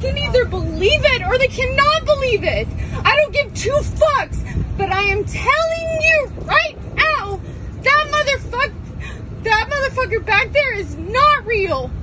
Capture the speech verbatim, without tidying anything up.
can either believe it or they cannot believe it. I don't give two fucks, but I am telling you right now, that motherfucker, that motherfucker back there is not real.